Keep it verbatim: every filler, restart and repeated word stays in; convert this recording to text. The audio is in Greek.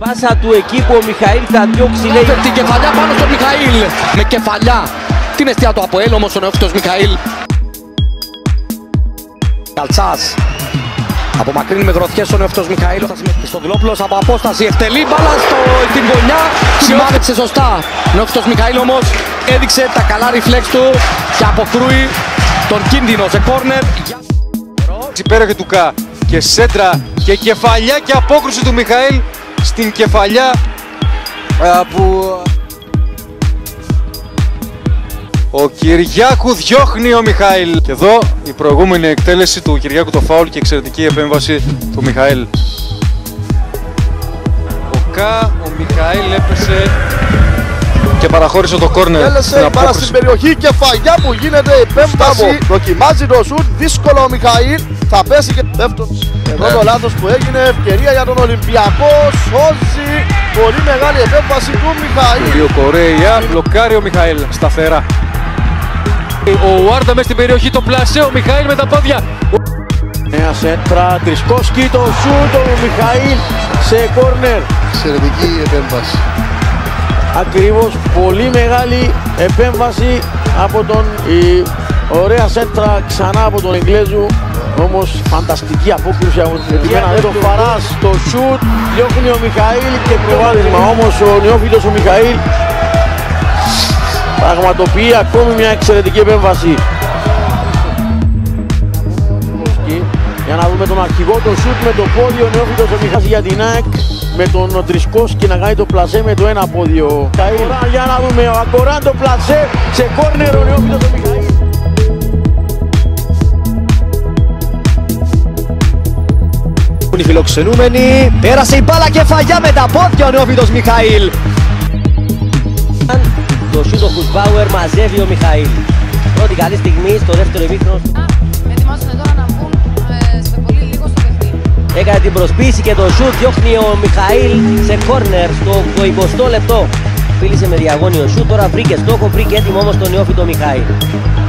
Πάσα του εκεί που ο Μιχαήλ θα διώξει, λέει. Την κεφαλιά πάνω στον Μιχαήλ. Με κεφαλιά. Την αιστεία του Αποέλ όμως ο νεόφυτος Μιχαήλ. Καλτσάς. Απομακρύνει με γροθιές ο νεόφυτος Μιχαήλ. Στο Δηλόπουλος από απόσταση εκτελεί μπάλα στην γωνιά. Σημάδεψε σωστά. Ο νεόφυτος Μιχαήλ όμως έδειξε τα καλά ριφλέξ του και αποκρούει τον κίνδυνο σε κόρνερ. Υπέροχη του Κα και σέντρα και κεφαλιά και απόκρουση του Μιχαήλ στην κεφαλιά α, που ο Κυριάκου διώχνει ο Μιχαήλ. Και εδώ η προηγούμενη εκτέλεση του Κυριάκου, το φάουλ και εξαιρετική επέμβαση του Μιχαήλ. Ο Κα, ο Μιχαήλ έπεσε και παραχώρησε το κόρνερ. Τέλεσε πάρα στην περιοχή, κεφαλιά που γίνεται επέμβαση. Δοκιμάζει το σουτ, δύσκολο ο Μιχαήλ. Θα πέσει και δεύτερο. Εδώ το λάθος που έγινε, ευκαιρία για τον Ολυμπιακό. Σώζει, πολύ μεγάλη επέμβαση του Μιχαήλ. Ο Κορέια μπλοκάρει ο Μιχαήλ σταθερά. Ο Ουάρντα μέσα στην περιοχή, το πλασέ, ο Μιχαήλ με τα πόδια. Νέα σέντρα, Τρισκόσκι, το σουτ, ο Μιχαήλ σε κόρνερ. Εξαιρετική επέμβαση. Ακριβώς, πολύ μεγάλη επέμβαση από τον η ωραία σέντρα ξανά από τον Εγγλέζου. Όμως φανταστική απόκρουση από την Ετυχένα, δεν το Φαράς, το σουτ, διώχνει ο Μιχαήλ και προβάδισμα. Όμως ο νεόφυτος ο Μιχαήλ πραγματοποιεί ακόμη μια εξαιρετική επέμβαση. Για να δούμε τον αρχηγό, το σουτ με το πόδι, ο νεόφυτος ο Μιχαήλ για την ΑΕΚ. Με τον Τρισκόσκι να κάνει το πλασέ με το ένα πόδιο. Για να δούμε, ο Ακοράν το πλασέ σε κόρνερ, ο νεόφυτος ο Μιχαήλ. Οι φιλοξενούμενοι, πέρασε η μπάλα κεφαλιά με τα πόδια ο νεόφυτος Μιχαήλ. Το σούτ ο Χουσμπάουερ μαζεύει ο Μιχαήλ. Πρώτη καλή στιγμή στο δεύτερο ημίχρονο. Ετοιμάζονται τώρα να μπουν ε, σε πολύ λίγο στο παιχνίδι. Έκανε την προσποίηση και το σούτ, διώχνει ο Μιχαήλ σε κόρνερ στο εικοστό λεπτό. Φίλησε με διαγώνιο σούτ, τώρα βρήκε στόχο, βρήκε έτοιμο όμως τον νεόφυτο Μιχαήλ.